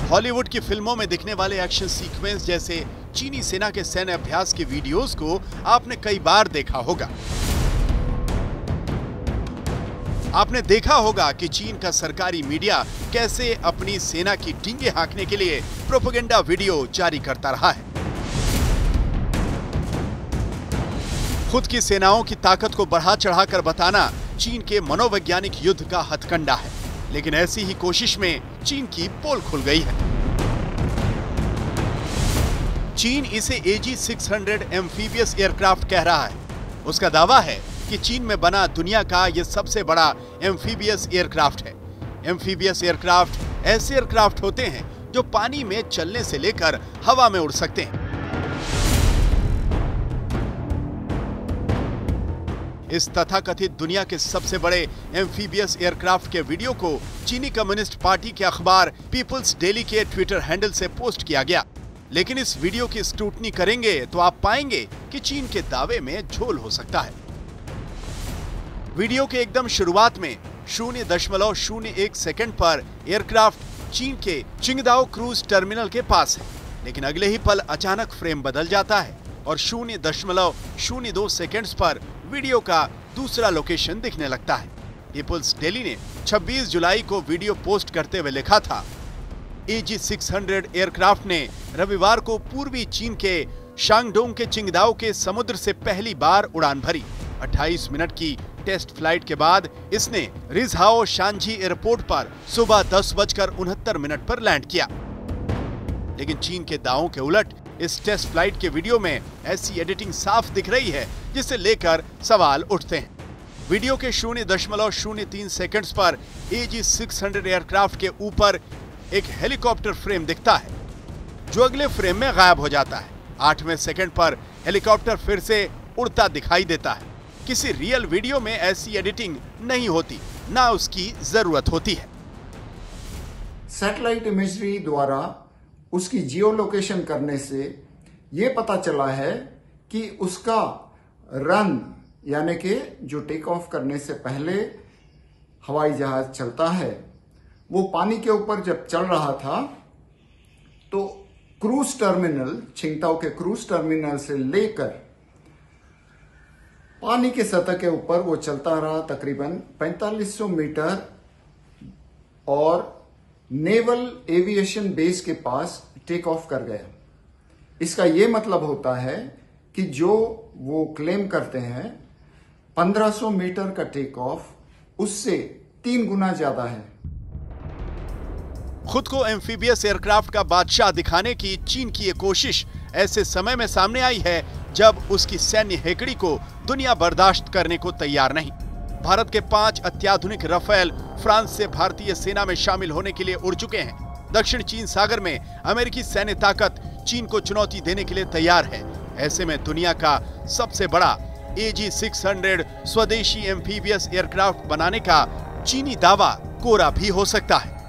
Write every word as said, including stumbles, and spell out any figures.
Hollywood की फिल्मों में दिखने वाले एक्शन सीक्वेंस जैसे चीनी सेना के सैन्य अभ्यास की वीडियोस को आपने कई बार देखा होगा। आपने देखा होगा कि चीन का सरकारी मीडिया कैसे अपनी सेना की डींगे हाँकने के लिए प्रोपेगेंडा वीडियो जारी करता रहा है। खुद की सेनाओं की ताकत को बढ़ा चढ़ाकर बताना चीन के मनोवैज्ञानिक युद्ध का हथकंडा है, लेकिन ऐसी ही कोशिश में चीन की पोल खुल गई है। चीन इसे A G six hundred amphibious aircraft कह रहा है। उसका दावा है कि चीन में बना दुनिया का यह सबसे बड़ा एम्फीबियस एयरक्राफ्ट है। एम्फीबियस एयरक्राफ्ट ऐसे एयरक्राफ्ट होते हैं जो पानी में चलने से लेकर हवा में उड़ सकते हैं। इस तथाकथित दुनिया के सबसे बड़े एम्फीबियस एयरक्राफ्ट के वीडियो को चीनी कम्युनिस्ट पार्टी के अखबार पीपल्स डेली के ट्विटर हैंडल से पोस्ट किया गया, लेकिन इस वीडियो की स्क्रूटनी करेंगे तो आप पाएंगे कि चीन के दावे में झोल हो सकता है। वीडियो के एकदम शुरुआत में शून्य दशमलव शून्य एक सेकंड पर एयरक्राफ्ट चीन के चिंगदाओ क्रूज टर्मिनल के पास है, लेकिन अगले ही पल अचानक फ्रेम बदल जाता है और शून्य दशमलव शून्य दो सेकंड्स पर वीडियो का दूसरा लोकेशन दिखने लगता है। पीपल्स डेली ने छब्बीस जुलाई को वीडियो पोस्ट करते हुए लिखा था, A G six hundred aircraft ने रविवार को पूर्वी चीन के शांगडोंग के चिंगदाओ के समुद्र से पहली बार उड़ान भरी। अट्ठाईस मिनट की टेस्ट फ्लाइट के बाद इसने रिजहाओ शांझी एयरपोर्ट पर सुबह दस बजकर उनहत्तर मिनट पर लैंड किया। लेकिन चीन के दावों के उलट इस टेस्ट फ्लाइट के वीडियो में ऐसी एडिटिंग साफ दिख रही है जिसे लेकर सवाल उठते हैं। वीडियो के शून्य दशमलव शून्य तीन सेकंड्स पर A G six hundred aircraft के ऊपर एक हेलीकॉप्टर फ्रेम दिखता है, जो अगले फ्रेम में गायब हो जाता है। आठवें सेकंड पर हेलीकॉप्टर फिर से उड़ता दिखाई देता है। किसी रियल वीडियो में ऐसी एडिटिंग नहीं होती, ना उसकी जरूरत होती है। सैटेलाइट इमेजरी द्वारा उसकी जियो लोकेशन करने से यह पता चला है कि उसका रन यानी कि जो टेक ऑफ करने से पहले हवाई जहाज चलता है, वो पानी के ऊपर जब चल रहा था तो क्रूज टर्मिनल, छिंगताओ के क्रूज टर्मिनल से लेकर पानी के सतह के ऊपर वो चलता रहा तकरीबन पैंतालीस सौ मीटर और नेवल एविएशन बेस के पास टेक ऑफ कर गया। इसका यह मतलब होता है कि जो वो क्लेम करते हैं पंद्रह सौ मीटर का टेक ऑफ, उससे तीन गुना ज्यादा है। खुद को एम्फीबियस एयरक्राफ्ट का बादशाह दिखाने की चीन की ये कोशिश ऐसे समय में सामने आई है जब उसकी सैन्य हेकड़ी को दुनिया बर्दाश्त करने को तैयार नहीं। भारत के पांच अत्याधुनिक राफेल फ्रांस से भारतीय सेना में शामिल होने के लिए उड़ चुके हैं। दक्षिण चीन सागर में अमेरिकी सैन्य ताकत चीन को चुनौती देने के लिए तैयार है। ऐसे में दुनिया का सबसे बड़ा ए जी सिक्स हंड्रेड स्वदेशी एम्फीबियस एयरक्राफ्ट बनाने का चीनी दावा कोरा भी हो सकता है।